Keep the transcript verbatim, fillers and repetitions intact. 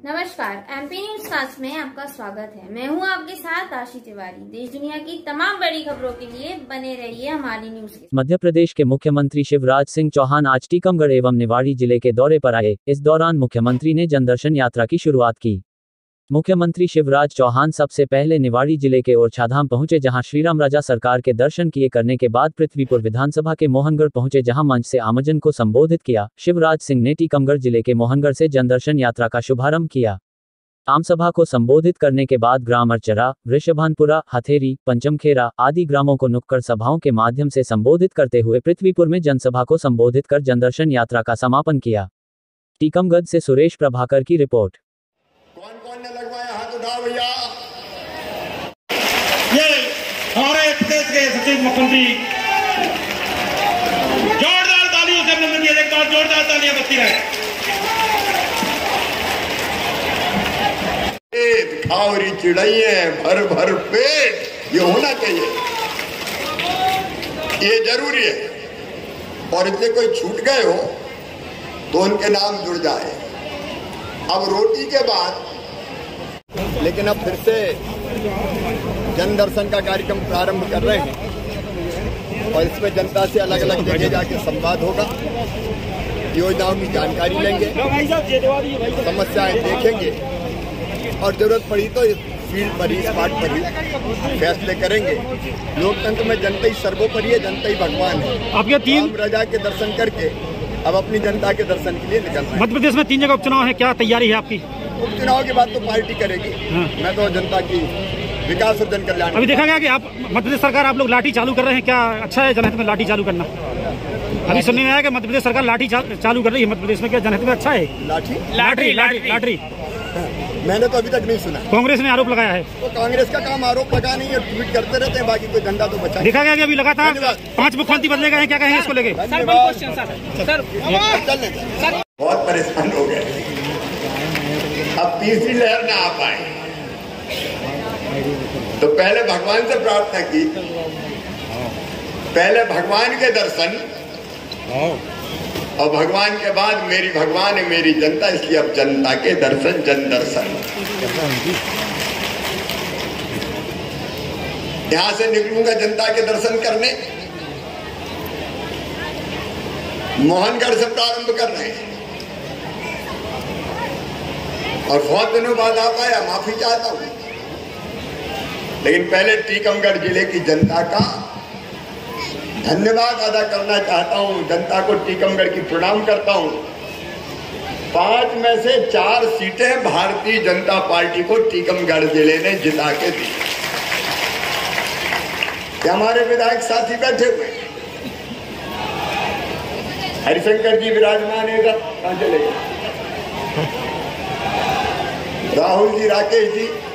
नमस्कार, MP news cast में आपका स्वागत है। मैं हूं आपके साथ आशी तिवारी। देश दुनिया की तमाम बड़ी खबरों के लिए बने रहिए हमारी न्यूज के। मध्य प्रदेश के मुख्यमंत्री शिवराज सिंह चौहान आज टीकमगढ़ एवं निवाड़ी जिले के दौरे पर आए। इस दौरान मुख्यमंत्री ने जनदर्शन यात्रा की शुरुआत की। मुख्यमंत्री शिवराज चौहान सबसे पहले निवाड़ी जिले के ओरछाधाम पहुंचे, जहां श्रीराम राजा सरकार के दर्शन किए करने के बाद पृथ्वीपुर विधानसभा के मोहनगढ़ पहुंचे, जहां मंच से आमजन को संबोधित किया। शिवराज सिंह ने टीकमगढ़ जिले के मोहनगढ़ से जनदर्शन यात्रा का शुभारंभ किया। आमसभा को संबोधित करने के बाद ग्राम अरचरा, वृषभानपुरा, हथेरी, पंचमखेरा आदि ग्रामों को नुक्कड़ सभाओं के माध्यम से संबोधित करते हुए पृथ्वीपुर में जनसभा को संबोधित कर जनदर्शन यात्रा का समापन किया। टीकमगढ़ से सुरेश प्रभाकर की रिपोर्ट। कौन कौन ने लगवाया हाथ उठाओ भैया। ये हमारे प्रदेश के सचिव मुख्यमंत्री, जोरदार तालियों से अभिनंदन किया। एक बार जोरदार तालियां बजती रहे। खावरी चिड़ैये भर भर पेट, ये होना चाहिए, ये जरूरी है। और इससे कोई छूट गए हो तो उनके नाम जुड़ जाए। अब रोटी के बाद लेकिन अब फिर से जन दर्शन का कार्यक्रम प्रारंभ कर रहे हैं और इसमें जनता से अलग अलग जगह जाके संवाद होगा, योजनाओं की जानकारी लेंगे, समस्याएं देखेंगे और जरूरत पड़ी तो इस फील्ड पर ही, स्पॉट पर ही फैसले करेंगे। लोकतंत्र में जनता ही सर्वोपरि है, जनता ही भगवान है। आपके तीन राजा के दर्शन करके अब अपनी जनता के दर्शन के लिए निकल रहे हैं। मध्य प्रदेश में तीन जगह उपचुनाव है, क्या तैयारी है आपकी? उपचुनाव के बाद तो पार्टी करेगी। हाँ। मैं तो जनता की विकास और जन कल्याण। अभी देखा गया कि आप मध्य प्रदेश सरकार आप लोग लाठी चालू कर रहे हैं, क्या अच्छा है जनहित में लाठी चालू करना? अभी सुनने में आया कि मध्य प्रदेश सरकार लाठी चालू कर रही है मध्य प्रदेश में, क्या जनहित में अच्छा है? लाठी लाठी लाठी लाठी मैंने तो अभी तक नहीं सुना। कांग्रेस ने आरोप लगाया है। तो कांग्रेस का काम आरोप लगा नहीं है, ट्वीट करते रहते हैं, बाकी कोई धंधा तो बचा। देखा गया कि अभी लगातार पांच मुख्यमंत्री बदले गए हैं, क्या कहेंगे इसको लेके? बहुत परेशान हो गए, अब तीसरी लहर ना आ पाए तो पहले भगवान से प्रार्थना की, पहले भगवान के दर्शन और भगवान के बाद मेरी भगवान है मेरी जनता, इसलिए अब जनता के दर्शन, जन दर्शन। यहां से निकलूंगा जनता के दर्शन करने, मोहनगढ़ से प्रारंभ कर रहे हैं और बहुत दिनों बाद आ पाया, माफी चाहता हूं। लेकिन पहले टीकमगढ़ जिले की जनता का धन्यवाद अदा करना चाहता हूं। जनता को टीकमगढ़ की प्रणाम करता हूं। पांच में से चार सीटें भारतीय जनता पार्टी को टीकमगढ़ जिले ने जिता के दी। हमारे विधायक साथी बैठे हुए, हरिशंकर जी विराजमान है, कहां चले गए? राहुल जी, राकेश जी,